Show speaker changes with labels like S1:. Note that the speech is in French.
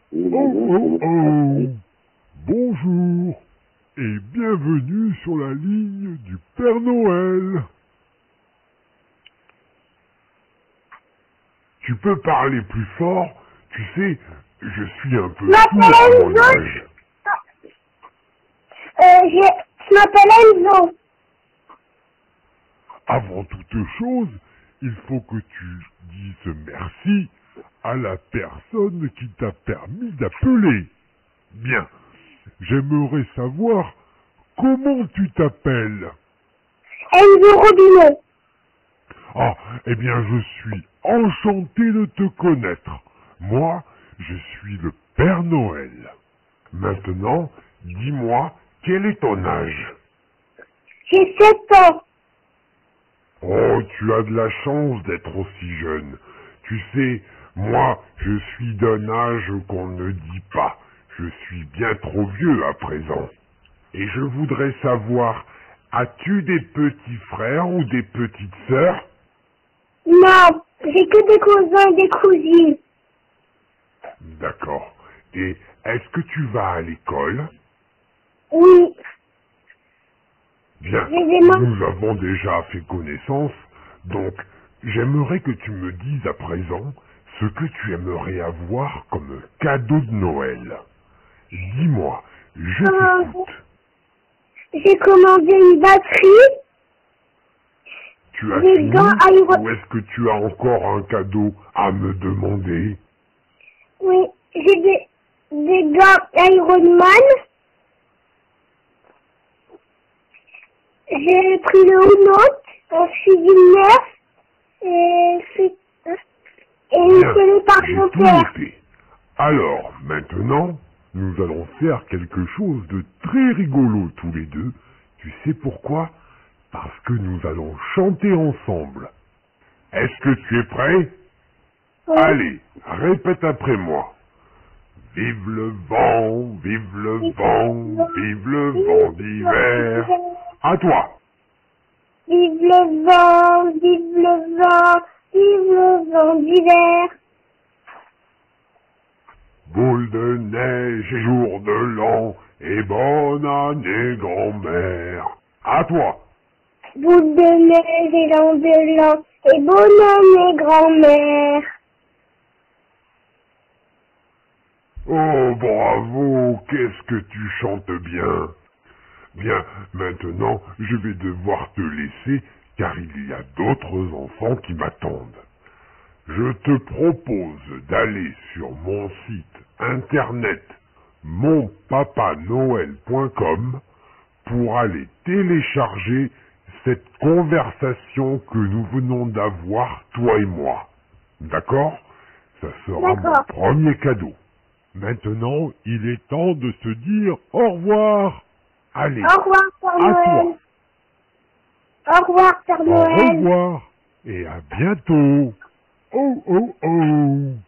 S1: Oh, oh, oh. Bonjour et bienvenue sur la ligne du Père Noël. Tu peux parler plus fort? Tu sais, je suis un peu sourd à mon âge.
S2: Je m'appelle Enzo.
S1: Avant toute chose, il faut que tu dises merci à la personne qui t'a permis d'appeler. Bien, j'aimerais savoir comment tu t'appelles.
S2: Enzo Robinet.
S1: Ah, eh bien, je suis enchanté de te connaître. Moi, je suis le Père Noël. Maintenant, dis-moi, quel est ton âge?
S2: J'ai 7 ans.
S1: Oh, tu as de la chance d'être aussi jeune. Tu sais, moi, je suis d'un âge qu'on ne dit pas. Je suis bien trop vieux à présent. Et je voudrais savoir, as-tu des petits frères ou des petites sœurs?
S2: Non, j'ai que des cousins et des cousines.
S1: D'accord. Et est-ce que tu vas à l'école?
S2: Oui,
S1: Bien,
S2: j'ai des mamans.
S1: nous avons déjà fait connaissance, donc j'aimerais que tu me dises à présent ce que tu aimerais avoir comme cadeau de Noël. Dis-moi, je t'écoute.
S2: J'ai commandé une batterie,
S1: Tu as
S2: des
S1: fini
S2: gants Iron.
S1: ou est-ce que tu as encore un cadeau à me demander?
S2: Oui, j'ai des gants Iron Man. J'ai pris le Uno, un fusil nerf et une
S1: Bien,
S2: télé par
S1: j'ai
S2: mon
S1: tout
S2: père.
S1: noté. Alors, maintenant, nous allons faire quelque chose de très rigolo tous les deux. Tu sais pourquoi? Parce que nous allons chanter ensemble. Est-ce que tu es prêt?
S2: Oui.
S1: Allez, répète après moi. Vive le vent, vive le vent, vive le vent d'hiver. À toi.
S2: Vive le vent, vive le vent, vive le vent d'hiver.
S1: Boule de neige et jour de l'an, et bonne année grand-mère. À toi.
S2: Boule de neige et l'an de l'an, et bonne année grand-mère.
S1: Oh, bravo, qu'est-ce que tu chantes bien. Bien, maintenant, je vais devoir te laisser, car il y a d'autres enfants qui m'attendent. Je te propose d'aller sur mon site internet monpapanoël.com pour aller télécharger cette conversation que nous venons d'avoir, toi et moi. D'accord? Ça sera mon
S2: D'accord.
S1: premier cadeau. Maintenant, il est temps de se dire au revoir. Allez,
S2: Au revoir, Père
S1: à toi.
S2: Noël. Au revoir, Père
S1: Au
S2: Noël.
S1: revoir et à bientôt. Oh, oh, oh.